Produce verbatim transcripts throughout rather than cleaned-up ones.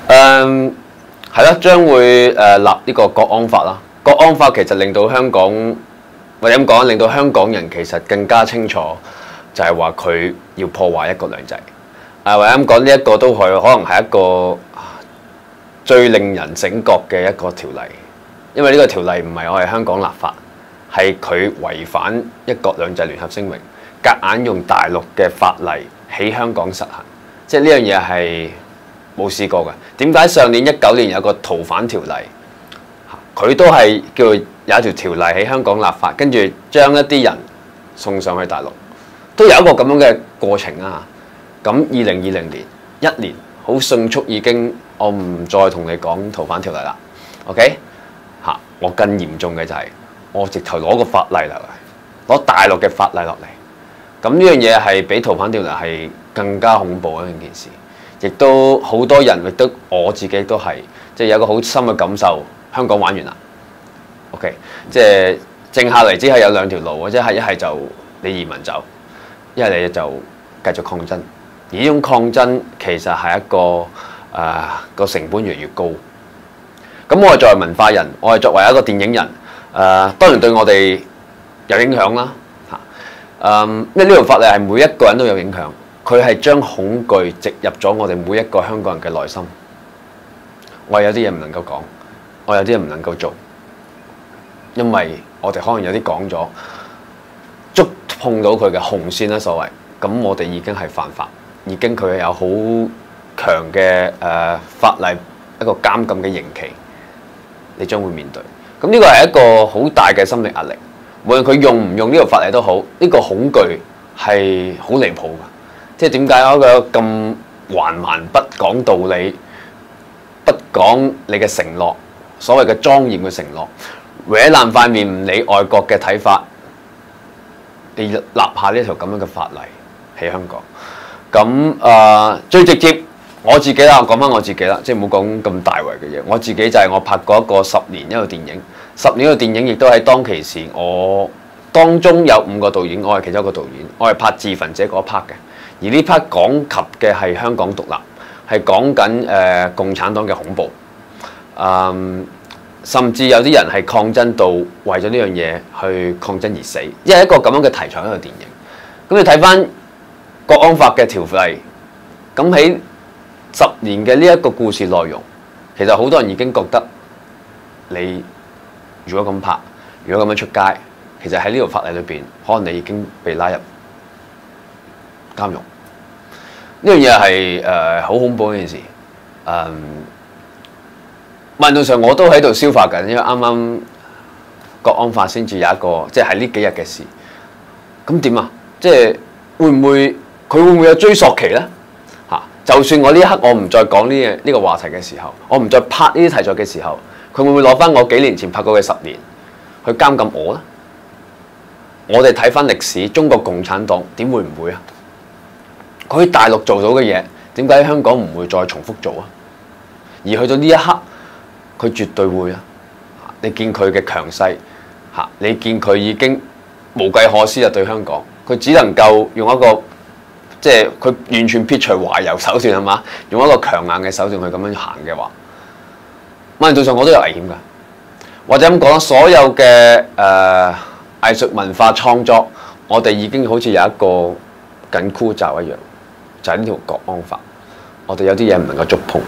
誒係啦，將會誒立呢個國安法啦。國安法其實令到香港或者咁講，令到香港人其實更加清楚，就係話佢要破壞一國兩制。誒或者咁講，呢一個都係可能係一個最令人醒覺嘅一個條例，因為呢個條例唔係我哋香港立法，係佢違反一國兩制聯合聲明，夾硬用大陸嘅法例喺香港實行，即係呢樣嘢係冇試過嘅。點解上年一九年有個逃犯條例，佢都係叫有一條條例喺香港立法，跟住將一啲人送上去大陸，都有一個咁樣嘅過程啊。咁二零二零年一年好迅速已經，我唔再同你講逃犯條例啦。OK 嚇，我更嚴重嘅就係、是、我直頭攞個法例落嚟，攞大陸嘅法例落嚟。咁呢樣嘢係比逃犯條例係更加恐怖嘅一件事，亦都好多人亦都我自己都係即係有一個好深嘅感受，香港玩完啦。OK， 即係剩下嚟只係有兩條路，或者係一係就你移民走，一係你就繼續抗爭。而呢種抗爭其實係一個誒個、呃、成本越嚟越高。咁我係作為文化人，我係作為一個電影人，誒、呃、當然對我哋有影響啦嚇。誒、呃，因為呢條法例係每一個人都有影響，佢係將恐懼植入咗我哋每一個香港人嘅內心。我有啲嘢唔能夠講，我有啲嘢唔能夠做，因為我哋可能有啲講咗，觸碰到佢嘅紅線啦，所謂咁，我哋已經係犯法。已經佢有好強嘅誒、呃、法例一個監禁嘅刑期，你將會面對。咁呢個係一個好大嘅心理壓力。無論佢用唔用呢個法例都好，呢、這個恐懼係好離譜㗎。即係點解嗰個咁橫蠻不講道理，不講你嘅承諾，所謂嘅莊嚴嘅承諾，搲爛塊面唔理外國嘅睇法，你立下呢條咁樣嘅法例喺香港。咁誒、呃、最直接我自己啦，講翻我自己啦，即係唔好講咁大圍嘅嘢。我自己就係我拍過一個十年一個電影，十年一個電影亦都喺當其時，我當中有五個導演，我係其中一個導演，我係拍自焚者嗰 part 嘅。而呢 part 講及嘅係香港獨立，係講緊誒共產黨嘅恐怖，嗯，甚至有啲人係抗爭到為咗呢樣嘢去抗爭而死，因為一個咁樣嘅題材一個電影。咁你睇翻國安法嘅條例，咁喺十年嘅呢一個故事內容，其實好多人已經覺得你如果咁拍，如果咁樣出街，其實喺呢條法例裏邊，可能你已經被拉入監獄。呢樣嘢係誒好恐怖嘅一件事。誒，某程度上我都喺度消化緊，因為啱啱國安法先至有一個，即係喺呢幾日嘅事。咁點啊？即係會唔會？佢會唔會有追溯期呢？嚇！就算我呢一刻我唔再講呢嘢呢個話題嘅時候，我唔再拍呢啲題材嘅時候，佢會唔會攞翻我幾年前拍過嘅十年去監禁我呢？我哋睇翻歷史，中國共產黨點會唔會啊？佢喺大陸做到嘅嘢，點解香港唔會再重複做啊？而去到呢一刻，佢絕對會啊！你見佢嘅強勢嚇，你見佢已經無計可施啊！對香港，佢只能夠用一個。即係佢完全撇除懷柔手段係嘛，用一個強硬嘅手段去咁樣行嘅話，某程度上我都有危險㗎。或者咁講，所有嘅誒、呃、藝術文化創作，我哋已經好似有一個緊箍咒一樣，就係呢條國安法。我哋有啲嘢唔能夠觸碰。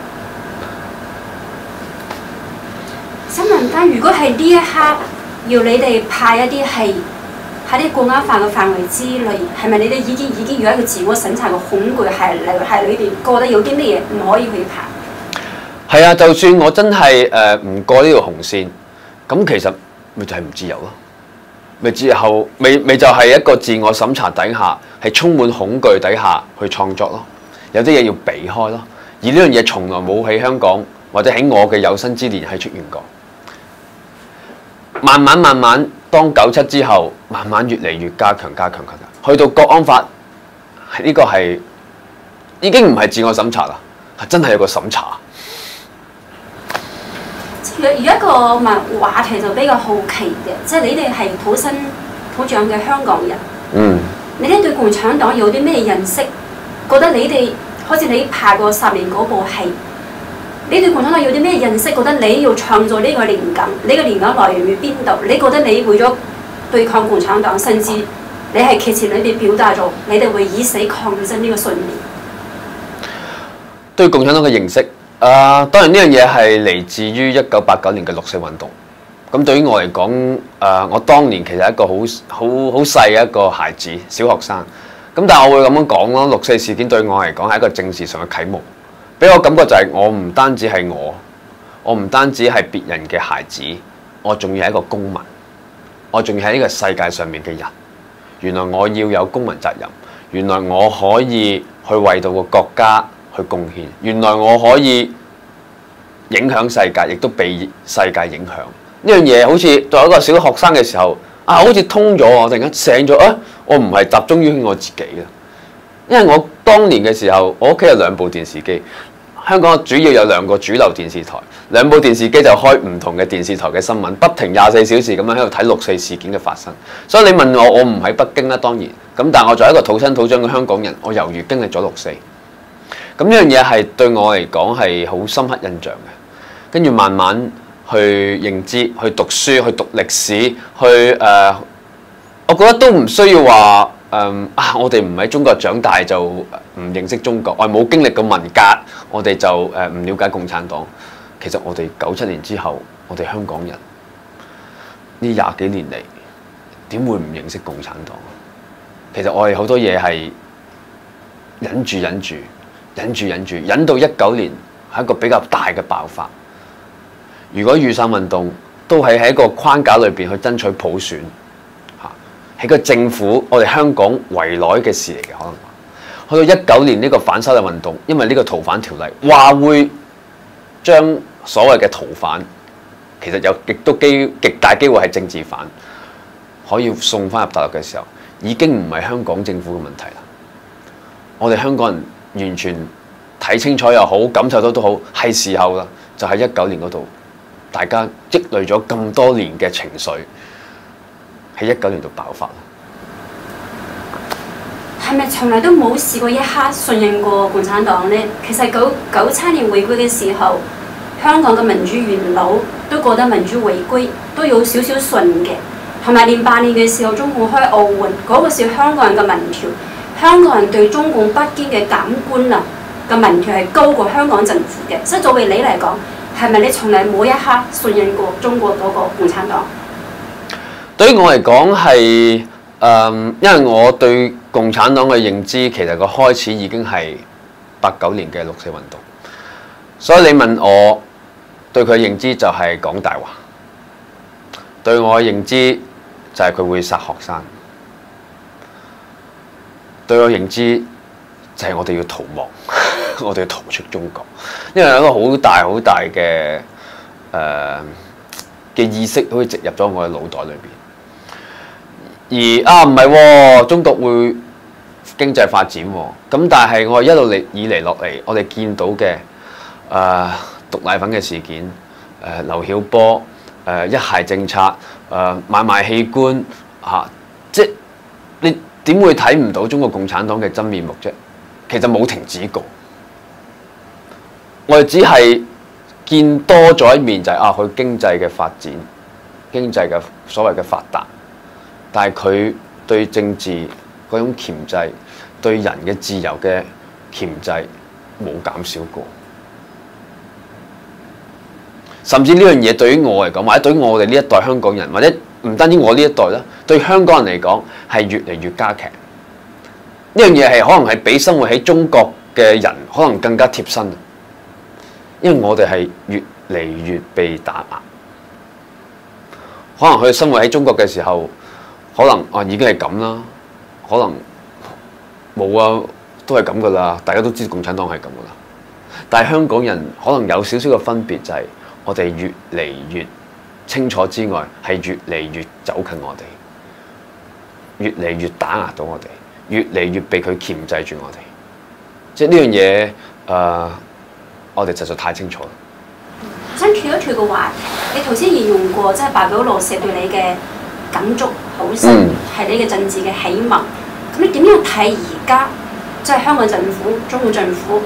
想問翻，如果係呢一刻要你哋派一啲係？喺啲國安法嘅範圍之內，係咪你哋已經已經有一個自我審查嘅恐懼係係裏邊覺得有啲咩嘢唔可以去拍？ 係啊，就算我真係誒唔過呢條紅線，咁其實咪就係唔自由咯，咪之後咪咪就係一個自我審查底下，係充滿恐懼底下去創作咯。有啲嘢要避開咯，而呢樣嘢從來冇喺香港或者喺我嘅有生之年係出現過。慢慢慢慢，當九七之後，慢慢越嚟越加強、加強、加強，去到國安法，呢、這個係已經唔係自我審查啦，係真係有個審查。 有有一個問話題就比較好奇嘅，即係你哋係土生土長嘅香港人， 嗯， 你哋對共產黨有啲咩認識？覺得你哋好似你拍過十年嗰部戲， 你對共產黨有啲咩認識？覺得你要創造呢個靈感，呢個靈感來源於邊度？你覺得你為咗對抗共產黨，甚至你係劇情裏邊表達咗你哋會以死抗爭呢個信念？ 對共產黨嘅認識，啊、呃，當然呢樣嘢係嚟自於一九八九年嘅六四運動。咁對於我嚟講，誒、呃，我當年其實係一個好好好細嘅一個孩子，小學生。咁但係我會咁樣講咯，六四事件對我嚟講係一個政治上嘅啟蒙，俾我感覺就係我唔單止係我，我唔單止係別人嘅孩子，我仲要係一個公民，我仲要係呢個世界上面嘅人。原來我要有公民責任，原來我可以去為到個國家去貢獻，原來我可以影響世界，亦都被世界影響。呢樣嘢好似作為一個小學生嘅時候，啊，好似通咗我，突然間醒咗啊！我唔係集中於我自己啦，因為我當年嘅時候，我屋企有兩部電視機，香港主要有兩個主流電視台，兩部電視機就開唔同嘅電視台嘅新聞，不停廿四小時咁樣喺度睇六四事件嘅發生。所以你問我，我唔喺北京啦，當然咁，但係我作為一個土生土長嘅香港人，我猶如經歷咗六四。咁呢樣嘢係對我嚟講係好深刻印象嘅，跟住慢慢去認知、去讀書、去讀歷史、去誒。呃我覺得都唔需要話誒、嗯、啊！我哋唔喺中國長大就唔認識中國，我冇經歷過文革，我哋就誒唔了解共產黨。其實我哋九七年之後，我哋香港人呢廿幾年嚟點會唔認識共產黨？其實我哋好多嘢係忍住、忍住、忍住、忍住，忍到一九年係一個比較大嘅爆發。如果雨傘運動都係喺一個框架裏邊去爭取普選。係個政府，我哋香港圍內嘅事嚟嘅，可能去到一九年呢個反修例運動，因為呢個逃犯條例話會將所謂嘅逃犯，其實有極都機極大機會係政治犯，可以送翻入大陸嘅時候，已經唔係香港政府嘅問題啦。我哋香港人完全睇清楚又好，感受到都好，係時候啦，就喺一九年嗰度，大家積累咗咁多年嘅情緒。喺一九年度爆發， 係咪從來都冇試過一刻信任過共產黨呢？其實九九七年回歸嘅時候，香港嘅民主元老都覺得民主回歸都有少少信嘅。同埋零八年嘅時候，中共開奧運嗰、那個時候，香港人嘅民調，香港人對中共北京嘅感官啊嘅民調係高過香港政府嘅。所以作為你嚟講，係咪你從來冇一刻信任過中國嗰個共產黨？ 對於我嚟講係誒，因為我對共產黨嘅認知其實個開始已經係八九年嘅六四運動，所以你問我對佢嘅認知就係講大話，對我嘅認知就係佢會殺學生，對我認知就係我哋要逃亡，我哋要逃出中國，因為有一個好大好大嘅誒嘅意識，好似植入咗我嘅腦袋裏邊。而啊唔係喎，中國會經濟發展喎、哦，咁但係我一路嚟以嚟落嚟，我哋見到嘅誒毒奶粉嘅事件，誒、呃、劉曉波，誒、呃、一孩政策，誒、呃、買賣器官嚇、啊，即係你點會睇唔到中國共產黨嘅真面目啫？其實冇停止過，我哋只係見多咗一面，就係、是、啊佢經濟嘅發展，經濟嘅所謂嘅發達。但係佢對政治嗰種鉗制，對人嘅自由嘅鉗制冇減少過。甚至呢樣嘢對於我嚟講，或者對於我哋呢一代香港人，或者唔單止我呢一代啦，對香港人嚟講係越嚟越加劇。呢樣嘢係可能係比生活喺中國嘅人可能更加貼身，因為我哋係越嚟越被打壓。可能佢生活喺中國嘅時候。可能啊已經係咁啦，可能冇啊，都係咁噶啦。大家都知道共產黨係咁噶啦。但係香港人可能有少少嘅分別，就係我哋越嚟越清楚之外，係越嚟越走近我哋，越嚟越打壓到我哋，越嚟越被佢鉗制住我哋。即係呢樣嘢，誒、呃，我哋實在太清楚啦。 想跳一跳嘅話，你頭先形容過，即係白表老師對你嘅感觸好深，係、嗯、你嘅政治嘅啟蒙。咁你點樣睇而家即係香港政府、中共政府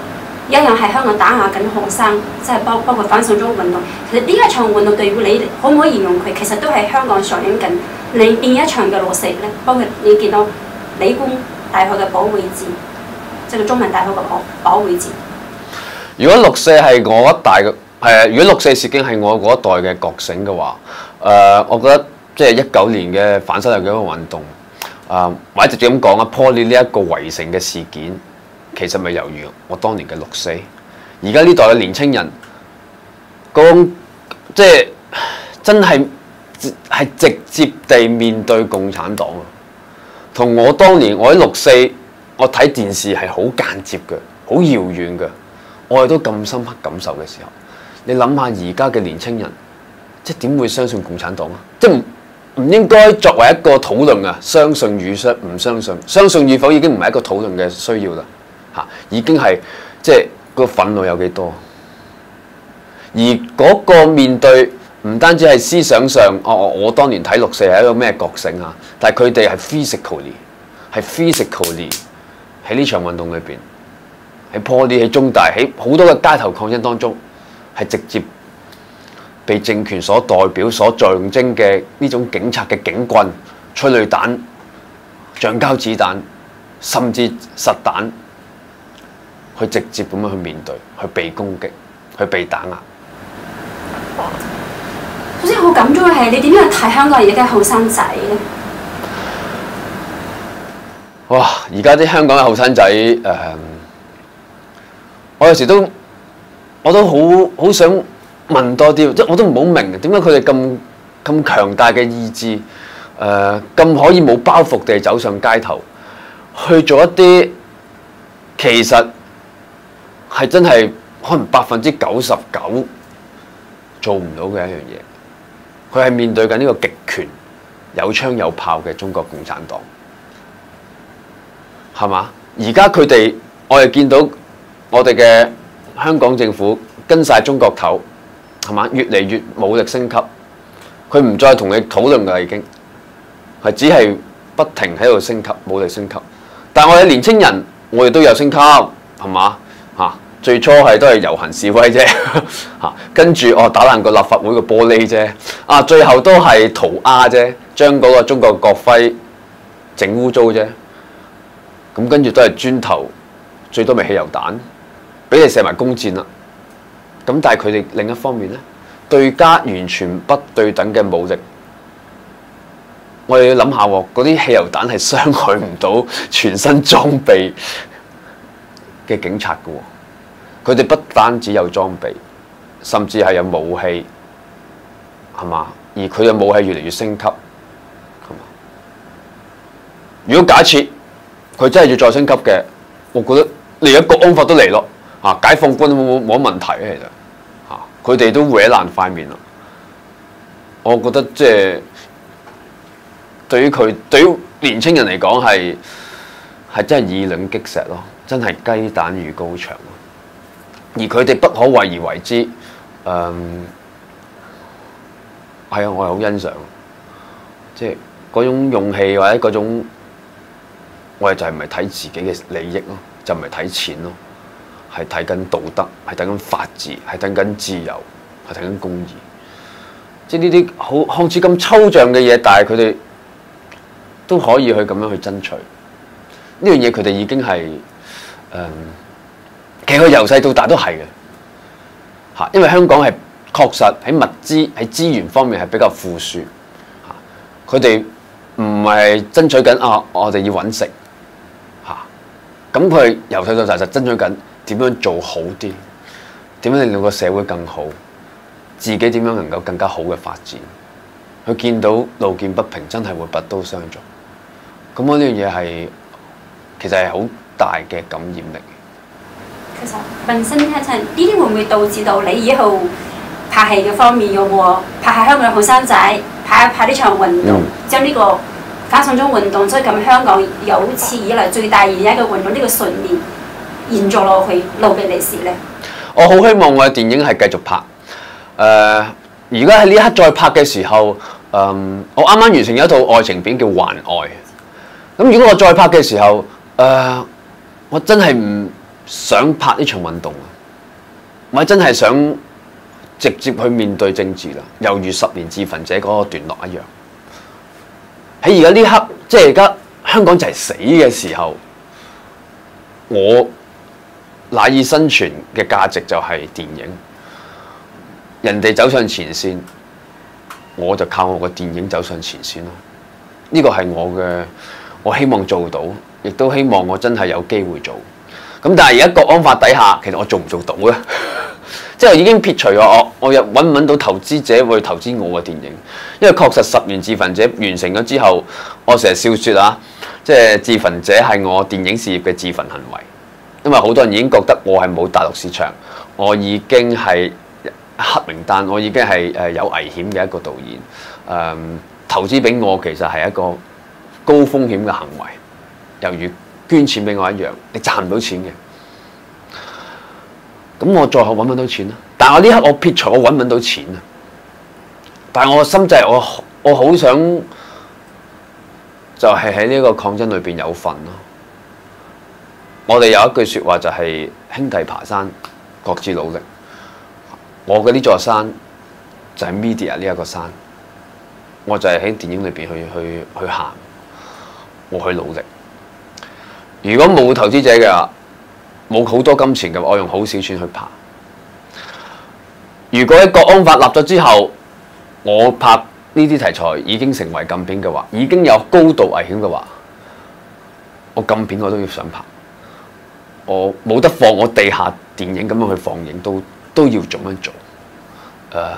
一樣喺香港打壓緊學生，即係包包括反送中運動。其實呢一場運動對於你可唔可以形容佢？其實都係香港上映緊另邊一場嘅六四咧。包括你見到理工大學嘅保衛戰，即係個中文大學嘅保保衛戰。 如果六四係我一代嘅係，如果六四事件係我嗰一代嘅覺醒嘅話，誒、呃，我覺得即係一九年嘅反修例嘅一個運動，啊、呃，或者直接咁講啊 ，Poly 呢一個圍城嘅事件。其實咪猶如我當年嘅六四，而家呢代嘅年青人，嗰種即係真係係直接地面對共產黨啊！同我當年我喺六四，我睇電視係好間接嘅，好遙遠嘅，我哋都咁深刻感受嘅時候，你諗下而家嘅年青人，即係點會相信共產黨啊？即係唔唔應該作為一個討論啊！相信與相唔相信，相信與否已經唔係一個討論嘅需要啦。嚇，已經係即係個憤怒有幾多？而嗰個面對唔單止係思想上，哦，我當年睇六四係一個咩覺醒啊？但係佢哋係 physically 係 physically 喺呢場運動裏邊，喺 Poly 喺中大喺好多嘅街頭抗爭當中，係直接被政權所代表、所象徵嘅呢種警察嘅警棍、催淚彈、橡膠子彈，甚至實彈。去直接咁樣去面對，去被攻擊，去被打壓。 首先好感觸嘅係你點樣睇香港而家嘅後生仔咧？ 哇！而家啲香港嘅後生仔誒，我有時都我都好好想問多啲，即係我都唔好明點解佢哋咁咁強大嘅意志，誒、呃、咁可以冇包袱地走上街頭，去做一啲其實。係真係可能百分之九十九做唔到嘅一樣嘢，佢係面對緊呢個極權有槍有炮嘅中國共產黨，係嘛？而家佢哋我哋見到我哋嘅香港政府跟晒中國頭，係嘛？越嚟越武力升級，佢唔再同你討論㗎，已經係只係不停喺度升級，武力升級。但係我哋年青人，我哋都有升級，係嘛？嚇！最初係都係遊行示威啫，嚇，跟住哦打爛個立法會個玻璃啫，啊最後都係塗鴉啫，將嗰個中國國徽整污糟啫，咁跟住都係磚頭，最多咪汽油彈，俾你射埋弓箭啦。咁但係佢哋另一方面咧，對家完全不對等嘅武力，我哋要諗下喎，嗰啲汽油彈係傷害唔到全身裝備嘅警察嘅喎。佢哋不單止有裝備，甚至係有武器，係嘛？而佢嘅武器越嚟越升級，係嘛？如果假設佢真係要再升級嘅，我覺得你而家國安法都嚟咯，嚇解放軍冇冇冇問題啊？其實嚇佢哋都搲爛塊面啦。我覺得即係對於佢對於年青人嚟講係係真係以卵擊石咯，真係雞蛋與高牆。而佢哋不可為而為之，誒、嗯，係啊，我係好欣賞，即係嗰種勇氣或者嗰種，我哋就係唔係睇自己嘅利益咯，就唔係睇錢咯，係睇緊道德，係睇緊法治，係睇緊自由，係睇緊公義。即係呢啲好看似咁抽象嘅嘢，但係佢哋都可以去咁樣去爭取呢樣嘢，佢哋已經係誒。嗯其實佢由細到大都係嘅，嚇，因為香港係確實喺物資喺資源方面係比較富庶，嚇，佢哋唔係爭取緊啊，我哋要揾食，嚇，咁佢由細到大就爭取緊點樣做好啲，點樣令到個社會更好，自己點樣能夠更加好嘅發展，佢見到路見不平真係會拔刀相助，咁我呢樣嘢係其實係好大嘅感染力。 其實問身聽親，呢啲會唔會導致到你以後拍戲嘅方面有冇拍下香港嘅後生仔，拍一拍呢場運動，嗯、將呢個反送中運動，所以咁香港有史以來最大意義嘅運動呢個信念延續落去，留俾歷史咧？ 我好希望我嘅電影係繼續拍。誒、呃，而家喺呢一刻再拍嘅時候，嗯、呃，我啱啱完成一套愛情片叫《還愛》。咁如果我再拍嘅時候，誒、呃，我真係唔〜 想拍呢場運動啊，唔係真係想直接去面對政治啦，猶如十年自焚者嗰個段落一樣。喺而家呢刻，即係而家香港就係死嘅時候，我賴以生存嘅價值就係電影。人哋走上前線，我就靠我個電影走上前線咯。呢個係我嘅，我希望做到，亦都希望我真係有機會做。咁但係而家國安法底下，其實我做唔做到咧？即係已經撇除咗我，我又揾唔揾到投資者會投資我嘅電影？因為確實十年自焚者完成咗之後，我成日笑説啊，即係自焚者係我電影事業嘅自焚行為。因為好多人已經覺得我係冇大陸市場，我已經係黑名單，我已經係誒有危險嘅一個導演。誒、嗯、投資俾我其實係一個高風險嘅行為，猶如捐錢俾我一樣，你賺唔到錢嘅。咁我再學揾唔揾到錢啦？但係我呢刻我撇除我揾唔揾到錢啊！但係我個心就係我我好想就係喺呢個抗爭裏邊有份咯。我哋有一句説話就係兄弟爬山，各自努力。我嘅呢座山就係 media 呢一個山，我就係喺電影裏邊去去去行，我去努力。如果冇投資者嘅話，冇好多金錢嘅話，我用好少錢去拍。如果喺國安法立咗之後，我拍呢啲題材已經成為禁片嘅話，已經有高度危險嘅話，我禁片我都要想拍。我冇得放，我地下電影咁樣去放映都都要咁樣做。誒、uh,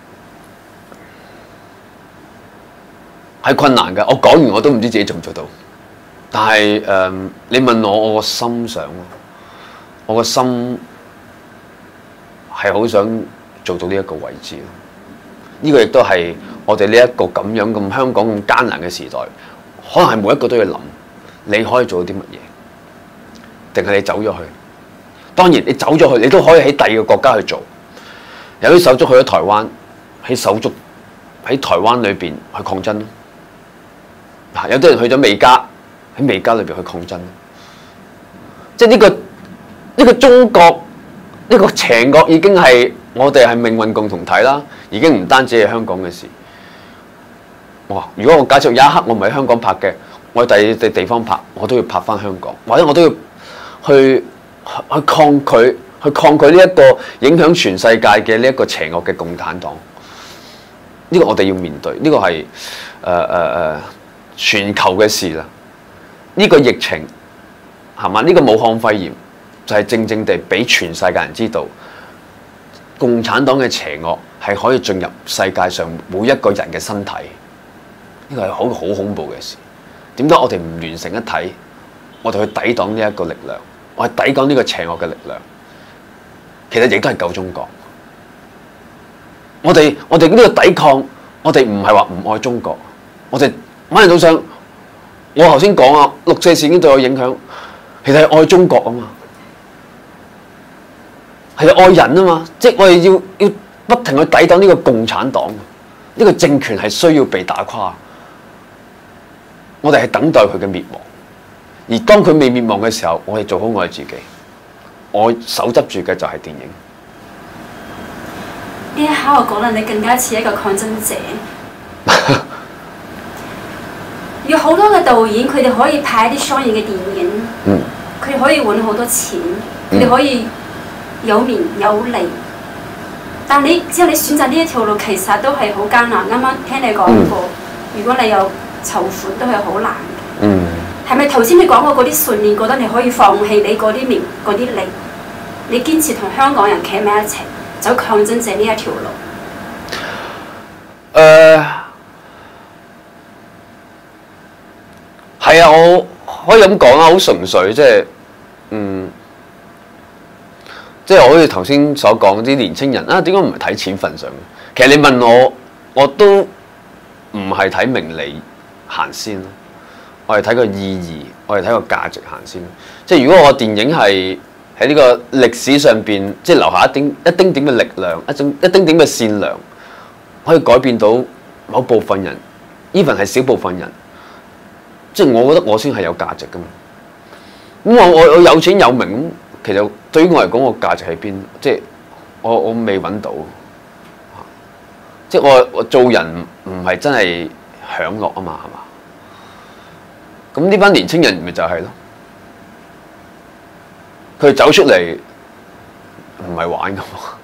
係困難嘅，我講完我都唔知自己做唔做到。但係誒，uh, 你問我，我個心想，我個心係好想做到呢一個位置。呢、這個亦都係我哋呢一個咁樣咁香港咁艱難嘅時代，可能係每一個都要諗，你可以做到啲乜嘢？定係你走咗去？當然，你走咗去，你都可以喺第二個國家去做。有啲手足去咗台灣，喺手足喺台灣裏邊去抗爭咯。嗱，有啲人去咗美加，喺美加裏邊去抗爭。即係呢個呢個中國呢個邪惡已經係我哋係命運共同體啦，已經唔單止係香港嘅事。哇！如果我假設有一刻我唔喺香港拍嘅，我喺第二啲地方拍，我都要拍翻香港，或者我都要去去抗拒。去抗拒呢一個影響全世界嘅呢一個邪惡嘅共產黨，呢、這個我哋要面對，呢、這個係誒誒誒全球嘅事啦。呢、這個疫情係嘛？呢、這個武漢肺炎就係正正地俾全世界人知道，共產黨嘅邪惡係可以進入世界上每一個人嘅身體。呢、這個係好好恐怖嘅事。點解我哋唔聯成一體？我哋去抵擋呢一個力量，我係抵擋呢個邪惡嘅力量。其實亦都係救中國。我哋我哋呢個抵抗，我哋唔係話唔愛中國。我哋某程度上，我頭先講啊，六四事件對我影響，其實係愛中國啊嘛，係愛人啊嘛。即係我哋要要不停去抵擋呢個共產黨，呢個政權係需要被打垮。我哋係等待佢嘅滅亡，而當佢未滅亡嘅時候，我哋做好我哋自己。我手執住嘅就係電影。 呢一刻我覺得你更加似一個抗爭者。有好多嘅導演，佢哋可以拍一啲商業嘅電影，佢哋、嗯、可以揾好多錢，佢哋、嗯、可以有名有利。但你只要你選擇呢一條路，其實都係好艱難。啱啱聽你講過，嗯、如果你有籌款，都係好難嘅。嗯係咪頭先你講過嗰啲信念，覺得你可以放棄你嗰啲名嗰啲利，你堅持同香港人企埋一齊，走抗爭者呢一條路？ 誒，係啊，我可以咁講啊，好純粹，即係嗯，即係好似頭先所講啲年青人啊，點解唔係睇錢份上？其實你問我，我都唔係睇名利行先咯。我係睇個意義，我係睇個價值行先。即係如果我電影係喺呢個歷史上邊，即係留下一丁一丁點嘅力量，一種一丁點嘅善良，可以改變到某部分人 ，even 係少部分人。即係我覺得我先係有價值噶嘛。咁我我我有錢有名， 其實對於我嚟講，個價值喺邊？即係我我未揾到。即係我我做人唔係真係享樂啊嘛，係嘛？咁呢班年青人咪就係咯，佢走出嚟唔係玩㗎嘛。